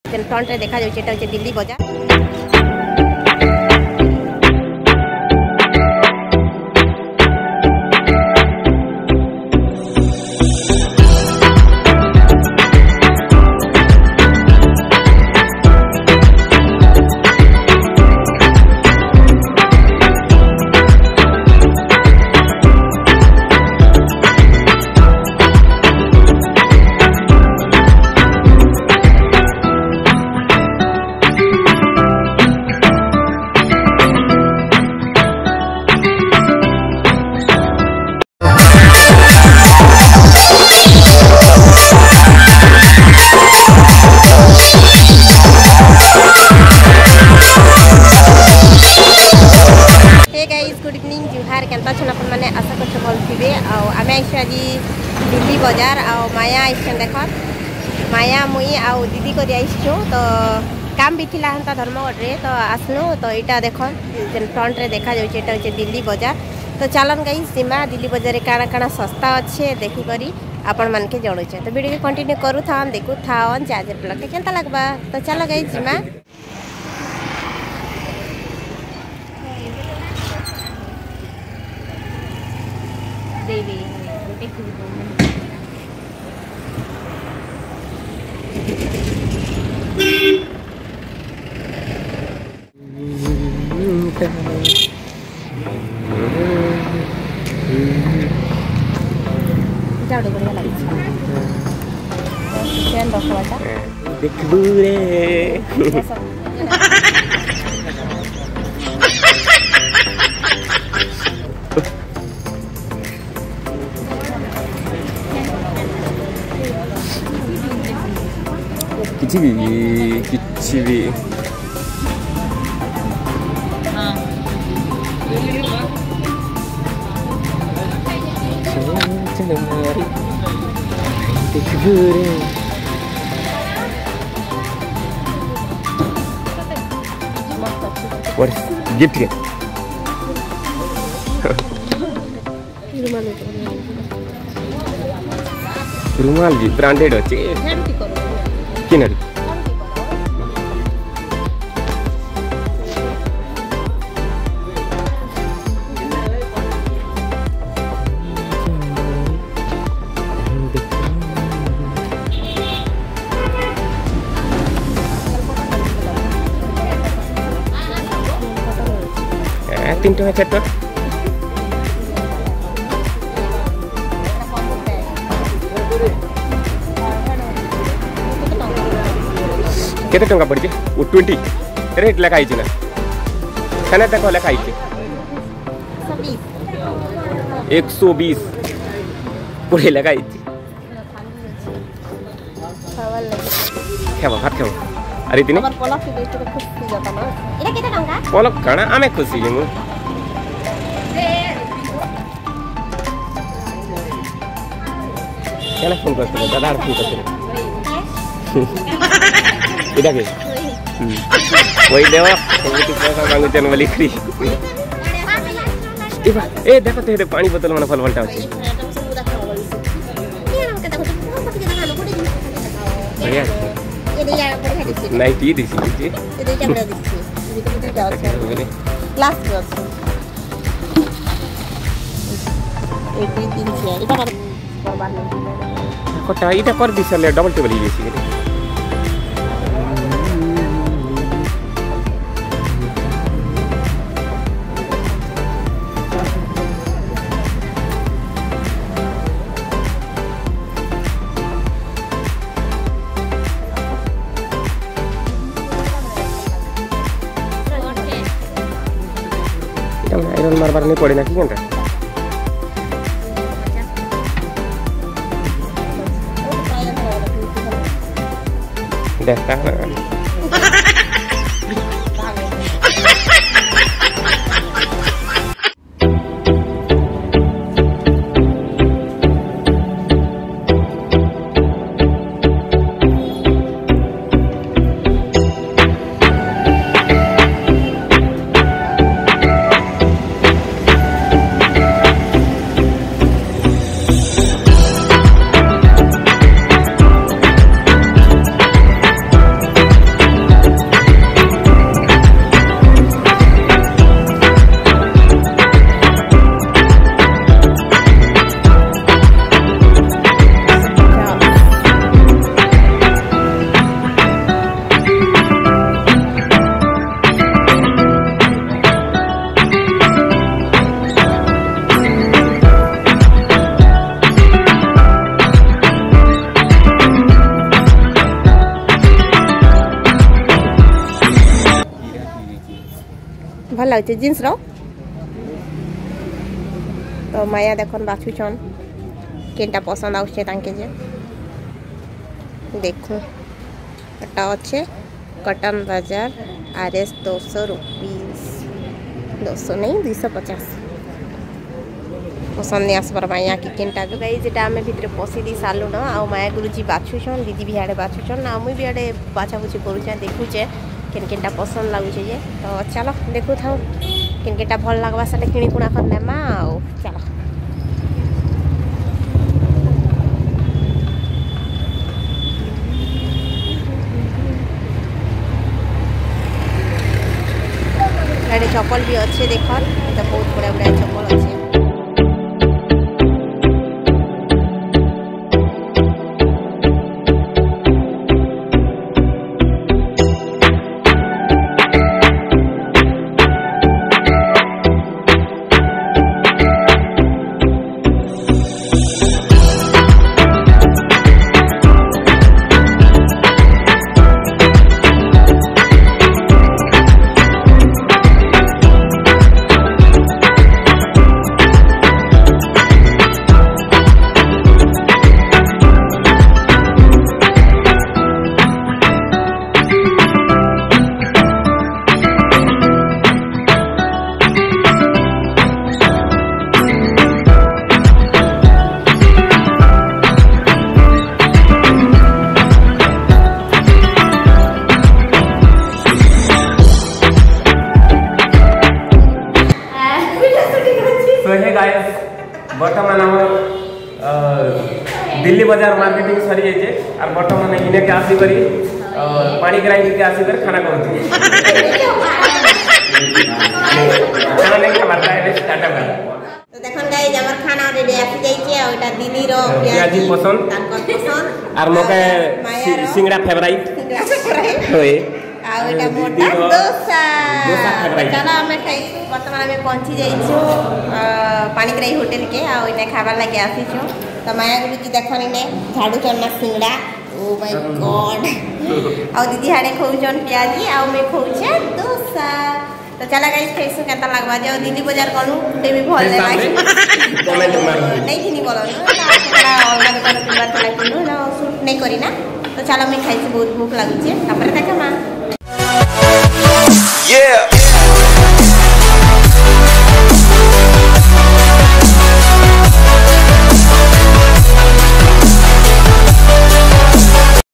Front रे देखा जाउछे एटा होचे दिल्ली बाजार। गुड इवनिंग जुहार केनता छन अपन माने आशा करछ भल थिबे। आमे आइछ आज दिल्ली बाजार माया आइछ देख माया मुई आउ दीदी को आइछो तो काम भी थिला हंता धर्मगढ़ रे तो आसनु तो इटा देख फ्रंट रे देखा जाउछे एटा होचे दिल्ली बाजार। तो चलन गई सीमा दिल्ली बाजार रे काना काना सस्ता अच्छे देखि करी आपण मन के जणुछे। तो वीडियो के कंटिन्यू करू थान देखु थान चार्जर प्लग के केनता लगबा। तो चलो गई सीमा देवी जाडो बढ़िया लगी चैन रखवाटा देखबू रे किछि भी हां चलो यार देखबू रे और गिफ्ट के रुमाल भी ब्रांडेड अछि किनरी तीन टका चार टका केते टंका पड़ी वो 20 रेट लिखाई ना खाना तक लिखाई 120 पूरे लगाई खावा भात खावा अरे तीन पलक खाना आमे खुशी मु क्या फोन करते दादा फोन करते इधर के वही देवा तो पैसा मांगु जन वाली खरी ए देखो ते पानी बोतल मन फल फलटा अछि बढ़िया नहीं टी दिसी जी ये कैमरा दिसी क्लास के अछि 3 छे इटा कर करबान कोटा इटा कर दिसले डबल टेबल ही बेसी आयरन मारबार नहीं पड़े ना कि घंटा देखता लगे जींस रो तो माया देखन बाछुछन केनटा पसंद आउछे तांके जे देखो एटा अच्छे कॉटन बाजार RS 200 रुपीस 200 नहीं 250 पसंद नहीं आसबार माया कि केनटा गाई जेटा आमे भितर पसी दी सालु न आ माया गुरुजी बाछुछन दीदी भी आड़े बाछुछन आ मुई भी आड़े बाछा बुछी करूछे देखुछे केन केनटा पसंद लागुछे जे तो चलो देखु थाओ केन केनटा भल लागबा साले किणी कुणा कर नेमा आ चलो गाड़ी चप्पल भी अच्छे देखल तो बहुत बड़ा बड़ा चप्पल अच्छे बर्तमान आम दिल्ली बाजार मार्केटिंग सरी जाइए और बर्तमान इने के आसी करी पानी ग्राइंड के आसी कर खाना करती खाना नहीं के बात है स्टार्ट कर तो देखन गाइस हमर खाना रेडी आसी जाई छे और एटा दीदी रो प्याजी पसंद ताकर पसंद और मके सिंगड़ा फेवरेट होय आ एटा मोटा डोसा फेवरेट चलो हमें खाई वर्तमान में पहुंची जाई छु पानी ग्राई होटल के आ इने खाबा लागे आसी छु तो माया गुरु जी देखन इने झाड़ू चन्ना सिंगड़ा ओ माय गॉड आ दीदी हाडे खौजन प्याजी आ मैं खौछे डोसा तो चला गाइस कैसे केता लागबा जे दिल्ली बाजार करू ते भी भल लागे कमेंट मारो नहीं थी बोलो ना ऑनलाइन दुकान पे बात लागिनो ना शूट नहीं करी ना तो चलो मैं खाई बहुत भूख लागुचे तापर देखा मां Yeah.